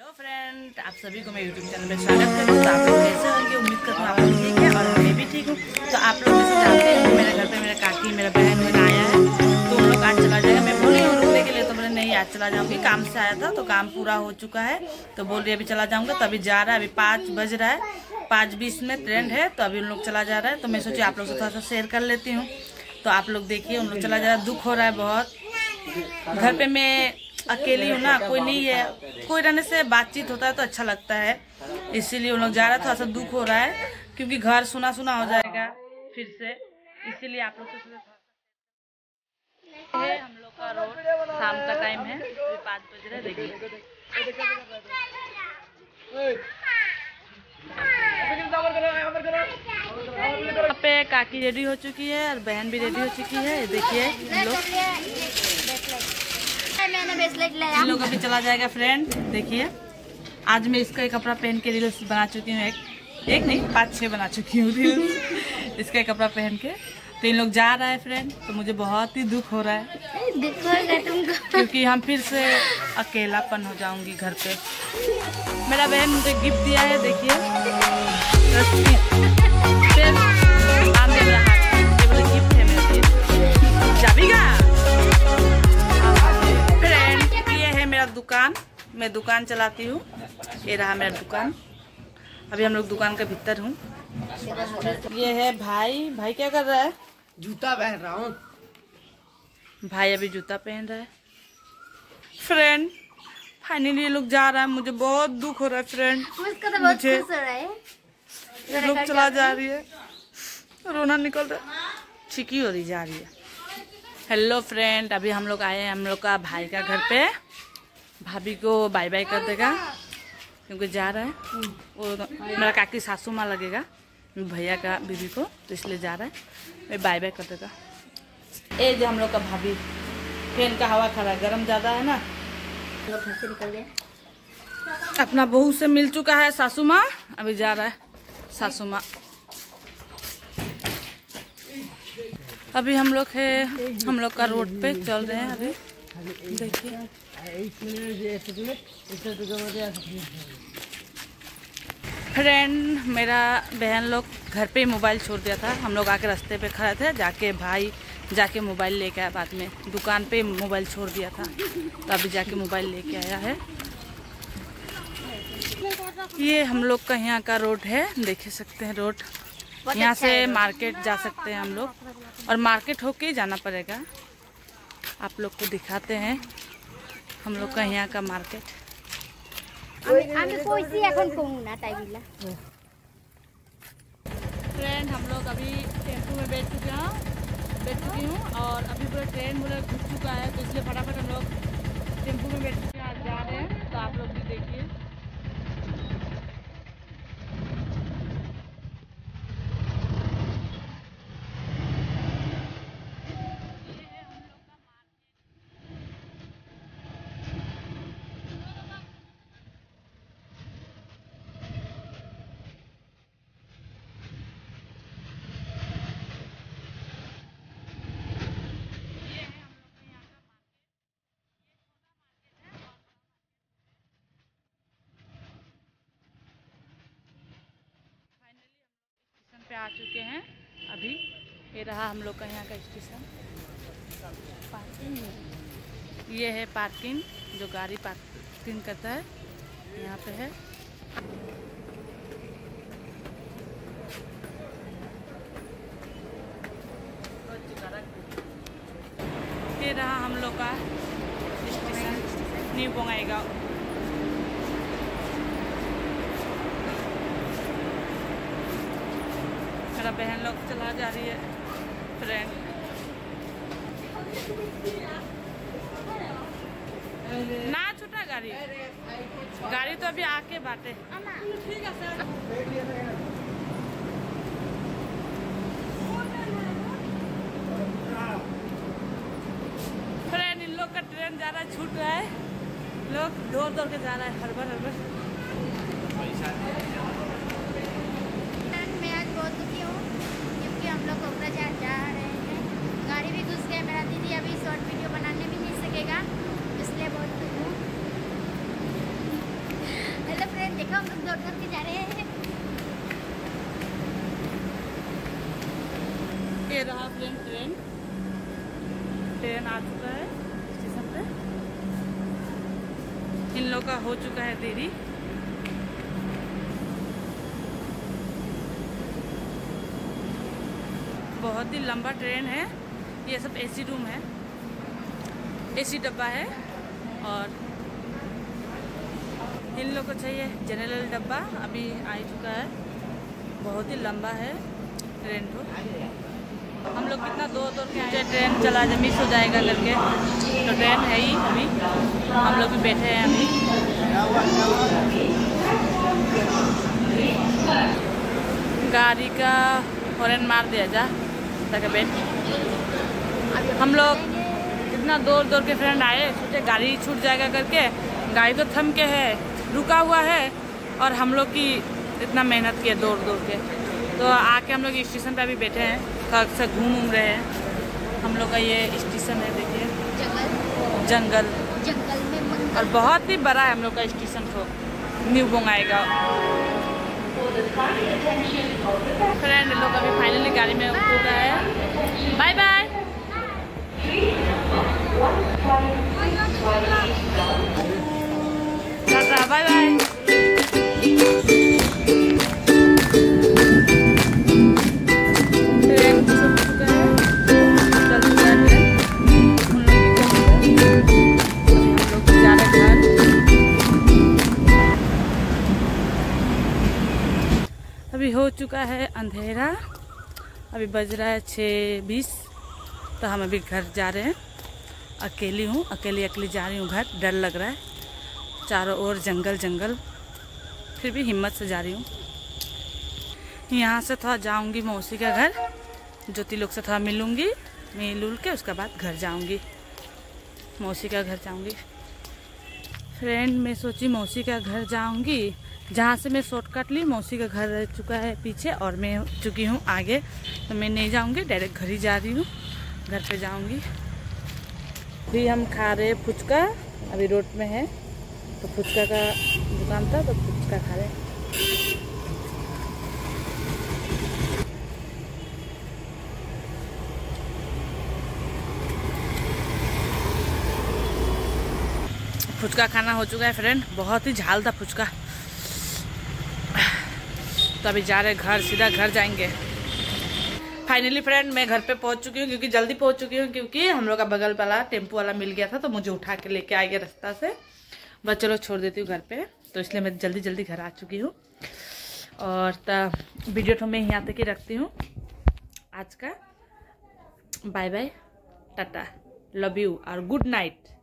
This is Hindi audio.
हेलो फ्रेंड, आप सभी को मेरे यूट्यूब चैनल में स्वागत करती हूँ। तो आप लोग कैसे होंगे, उम्मीद करता हूँ आप लोग ठीक है और मैं भी ठीक हूँ। तो आप लोग जैसे जानते हैं कि मेरे घर पे मेरा काकी मेरा बहन वगैरह आया है, तो उन लोग आज चला जाएगा। मैं बोली हूँ रुकने के लिए, तो बोले नहीं आज चला जाऊँगी, काम से आया था तो काम पूरा हो चुका है, तो बोल रही अभी चला जाऊँगा। तो अभी जा रहा है, अभी 5 बज रहा है, 5:20 में ट्रेन है, तो अभी उन लोग चला जा रहा है। तो मैं सोची आप लोग से थोड़ा सा शेयर कर लेती हूँ। तो आप लोग देखिए, उन लोग चला जा रहा है, दुख हो रहा है बहुत। घर पे मैं अकेली हूँ ना, कोई नहीं है, कोई रहने से बातचीत होता है तो अच्छा लगता है, इसीलिए उन लोग जा रहा है। थोड़ा सा दुख हो रहा है क्योंकि घर सुना सुना हो जाएगा फिर से, इसीलिए आप लोग से है। हम लोग का रोड, शाम का टाइम है, 5 बज रहे। देखिए यहाँ पे काकी रेडी हो चुकी है और बहन भी रेडी हो चुकी है। देखिए हम लोग अभी चला जाएगा फ्रेंड। देखिए आज मैं इसका एक कपड़ा पहन के रील्स बना चुकी हूँ, एक नहीं 5-6 बना चुकी हूँ रील्स इसका कपड़ा पहन के। तो इन लोग जा रहा है फ्रेंड, तो मुझे बहुत ही दुख हो रहा है, दुख होगा तुमको, क्योंकि हम फिर से अकेलापन हो जाऊंगी घर पे। मेरा बहन मुझे गिफ्ट दिया है, देखिए गिफ्ट है मेरे लिए, जाबीगा फ्रेंड। ये है मेरा दुकान, मैं दुकान चलाती हूँ, ये रहा मेरा दुकान। अभी हम लोग दुकान के भीतर हूँ। ये है भाई, भाई क्या कर रहा है? जूता पहन रहा हूँ। भाई अभी जूता पहन रहा है फ्रेंड। फाइनली ये लोग जा रहा है, मुझे बहुत दुख हो रहा है फ्रेंड। मुझे ये लोग चला जा रही है, रोना निकल रहा है, छिकी हो रही जा रही है। हेलो फ्रेंड, अभी हम लोग आए हैं हम लोग का भाई का घर पे। भाभी को बाय बाय कर देगा क्योंकि जा रहा है, वो मेरा काकी सासू माँ लगेगा भैया का बीवी को, तो इसलिए जा रहा है, मैं बाय बाय कर देगा। ये जो हम लोग का भाभी, फैन का हवा खा रहा है, गर्म ज़्यादा है ना। निकल गए, अपना बहू से मिल चुका है सासू माँ, अभी जा रहा है सासू माँ। अभी हम लोग है, हम लोग का रोड पे चल रहे हैं अभी। देखिए फ्रेंड, मेरा बहन लोग घर पे ही मोबाइल छोड़ दिया था, हम लोग आके रास्ते पे खड़े थे, जाके भाई जाके मोबाइल लेके आया। बाद में दुकान पे मोबाइल छोड़ दिया था, तो अभी जाके मोबाइल लेके आया है। ये हम लोग का यहाँ का रोड है, देख सकते हैं रोड, यहाँ से मार्केट जा सकते हैं हम लोग, और मार्केट होके ही जाना पड़ेगा। आप लोग को दिखाते हैं हम लोग का यहाँ का मार्केट। फ्रेंड हम लोग अभी टेम्पो में बैठ चुकी हूँ और अभी पूरा ट्रेन पूरा घुस चुका है, तो इसलिए फटाफट हम लोग टेम्पो में बैठ चुके हैं, जा रहे हैं। तो आप लोग भी देखिए। पे आ चुके हैं अभी, ये रहा हम लोग का यहाँ का स्टेशन। पार्किंग, ये है पार्किंग, जो गाड़ी पार्किंग करता है यहाँ पे है। ये रहा हम लोग का स्टेशन, न्यू बंगाईगांव। मेरा बहन लोग चला जा रही है फ्रेंड। ना छोटा गाड़ी, गाड़ी तो अभी आके बाटे। ठीक है सर। फ्रेंड इन लोग का ट्रेन जा रहा है, छूट रहा है, लोग दौड़ दौड़ के जा रहा है, हड़बड़ हड़बड़। हम लोग कोकराझार जा रहे हैं, गाड़ी भी घुस गए, मेरा दीदी अभी शॉर्ट वीडियो बनाने भी नहीं सकेगा, इसलिए बहुत देखो हम लोग दौड़ के जा रहे हैं। ये रहा ट्रेन आ चुका है स्टेशन पे। इन लोग का हो चुका है देरी। बहुत ही लंबा ट्रेन है। ये सब एसी रूम है, एसी डब्बा है। और इन लोग को चाहिए जनरल डब्बा। अभी आ चुका है। बहुत ही लंबा है ट्रेन तो। हम लोग कितना दौड़ के ट्रेन चला जाए, मिस हो जाएगा करके, तो ट्रेन है ही। अभी हम लोग भी बैठे हैं। अभी गाड़ी का हॉर्न मार दिया जा ताकि बैठ। हम लोग इतना दौड़ के फ्रेंड आए, सोचे गाड़ी छूट जाएगा करके। गाड़ी तो थम के है, रुका हुआ है। और हम लोग की इतना मेहनत किए दौड़ के, तो आके हम लोग स्टेशन पे अभी बैठे हैं। थक से घूम रहे हैं। हम लोग का ये स्टेशन है, देखिए जंगल में मंगल। और बहुत ही बड़ा है हम लोग का स्टेशन। तो न्यू बोंगाईगांव। फ्रेंड लोग अभी फाइनली गाड़ी में उतर रहा है। Bye bye. टाटा बाय बाय। अभी हो चुका है अंधेरा। अभी बज रहा है 6:20। तो हम अभी घर जा रहे हैं। अकेली हूँ, अकेली जा रही हूँ घर। डर लग रहा है, चारों ओर जंगल। फिर भी हिम्मत से जा रही हूँ। यहाँ से थोड़ा जाऊँगी मौसी का घर। ज्योति लोग से थोड़ा मिल के उसके बाद घर जाऊँगी, मौसी का घर जाऊँगी। फ्रेंड मैं सोची मौसी का घर जाऊँगी। जहाँ से मैं शॉर्टकट ली, मौसी का घर रह चुका है पीछे और मैं चुकी हूँ आगे। तो मैं नहीं जाऊँगी, डायरेक्ट घर ही जा रही हूँ। घर पे जाऊँगी। अभी हम खा रहे फुचका। अभी रोड में है तो फुचका का दुकान था, तो फुचका खा रहे। फुचका खाना हो चुका है फ्रेंड। बहुत ही झाल था फुचका। तो अभी जा रहे घर, सीधा घर जाएंगे। फाइनली फ्रेंड मैं घर पे पहुंच चुकी हूँ, क्योंकि जल्दी पहुंच चुकी हूँ, क्योंकि हम लोग का बगल वाला टेम्पो वाला मिल गया था। तो मुझे उठा के लेके आ गया रास्ता से। बस चलो छोड़ देती हूँ घर पे। तो इसलिए मैं जल्दी घर आ चुकी हूँ। और तब वीडियो तो मैं यहाँ तक ही रखती हूँ आज का। बाय बाय, टाटा, लव यू और गुड नाइट।